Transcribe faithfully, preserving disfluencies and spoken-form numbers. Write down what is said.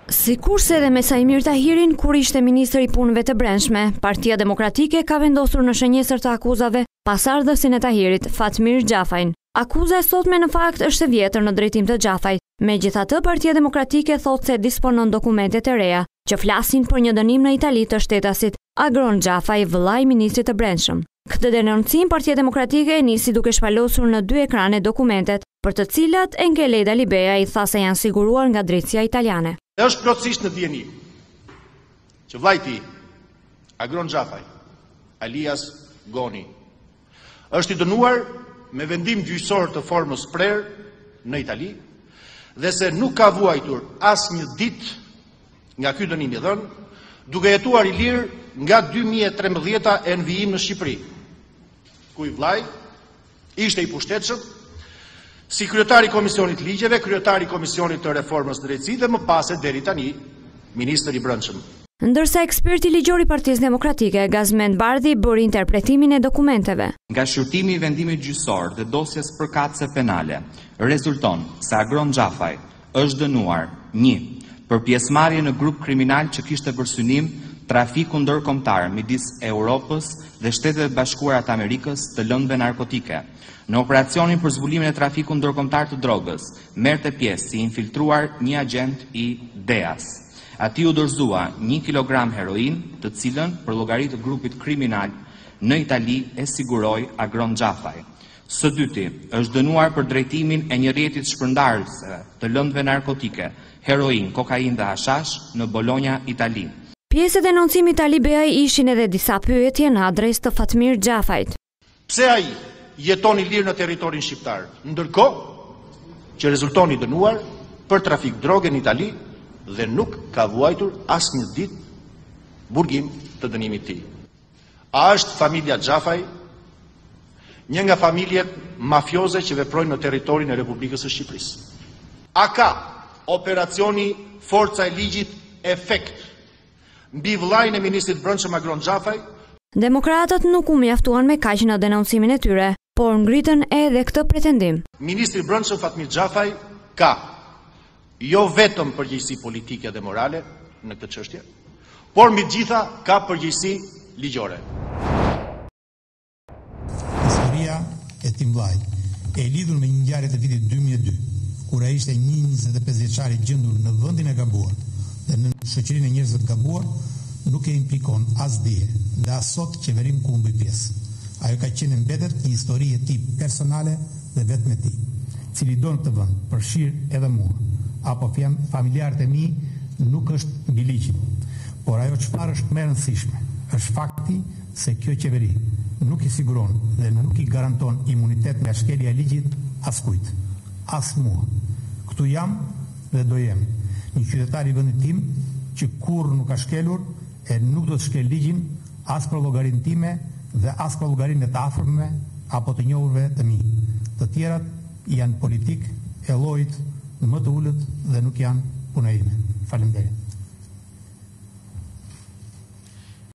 Sikurse edhe me Saimir Tahirin kur ishte ministri i punëve të brendshme, Partia Demokratike ka vendosur në shënjesër të akuzave pasardhësin e Tahirit, Fatmir Xhafajin. Akuza e sotme në fakt është e vjetër në drejtim të Xhafajit. Megjithatë, Partia Demokratike thotë se disponon dokumente të reja që flasin për një dënim në Itali të shtetasit Agron Xhafaj, vëllai i ministrit të brendshëm. Këtë denoncim Partia Demokratike e nisi duke shpalosur në dy ekrane dokumentet, për të cilat Engeleda Libeja i tha se janë siguruar nga drejtësia italiane. Është plotësisht në dieni që vllai i tij, Agron Xhafaj, alias Goni, është i dënuar me vendim gjyqësor të formës prerë në Itali dhe se nuk ka vuajtur asnjë ditë nga ky dënim i dhënë, duke jetuar i lirë nga dy mijë e trembëdhjetë e në vijim në Shqipëri, ku i vllai ishte i pushtetshëm si kryetari i Komisionit Ligjeve, kryetari i Komisionit të Reformës Drejtësi dhe më pas deri tani ministri i Brendshëm. Ndërsa eksperti ligjor i Partisë Demokratike, Gazmend Bardhi, bëri interpretimin e dokumenteve. Nga shqyrtimi i vendimit gjyqësor dhe dosjes përkatëse penale, rezulton se Agron Xhafaj është dënuar një për pjesëmarrje në grup kriminal që kishte për synim trafiku ndërkombëtar midis Europës dhe Shtetet e Bashkuara të Amerikës të lëndëve narkotike. Në operacionin për zbulimin e trafikut ndërkombëtar të drogës, merrte pjesë si infiltruar një agent i D E A-s. Ati u dorëzua një kilogram heroin, të cilën për llogari të grupit kriminal në Itali e siguroi Agron Xhafaj. Së dyti, është dënuar për drejtimin e një rrjetit shpërndarëse të lëndëve narkotike, heroin, kokain dhe hashash në Bologna, Itali. Pjesë e denoncimit të Libeaj ishin edhe disa pyetje në adresë të Fatmir Xhafajit. Pse ai jeton i lirë në territorin shqiptar, ndërkohë që rezulton i dënuar për trafik droge në Itali dhe nuk ka vuajtur asnjë ditë burgim të dënimit të tij. A është familja Xhafaj një nga familjet mafioze që veprojnë në territorin e Republikës së Shqipërisë? A ka operacioni Forca e Ligjit efekt mbi vllain e ministrit brendshëm Agron Xhafaj? Demokratët nuk u mjaftuan me kaq në denoncimin e tyre, por ngritën edhe këtë pretendim. Ministri i brendshëm Fatmir Xhafaj ka jo vetëm përgjegjësi politike dhe morale në këtë çështje, por mbi gjitha ka përgjegjësi ligjore. Historia e tim vllajt e lidhur me një ngjarje të vitit dy mijë e dy, kur ai ishte një njëzet e pesë vjeçar i gjendur në vendin e gabuar dhe në shoqërinë e njerëzve të gabuar, nuk e implikon as dije dhe as sot qeverim ku mbaj pjesë. Ajo ka qenë mbetet një histori e tij personale dhe vetëm e tij, cili don të vend përfshir edhe mua apo familjarët e mi nuk është mbi ligjin. Por ajo çfarë është më e rëndësishme është fakti se kjo qeveri nuk i siguron dhe nuk i garanton imunitet nga shkelja e ligjit askujt, as mua. Këtu jam dhe do jem një qytetar i vendit tim që kurrë nuk ka shkelur e nuk do të shkel ligjin as për llogarinë time dhe as për llogarinë e të afërmve apo të njohurve të mi. Të tjerat janë politik e llojit më të ulët dhe nuk janë puna ime. Faleminderit.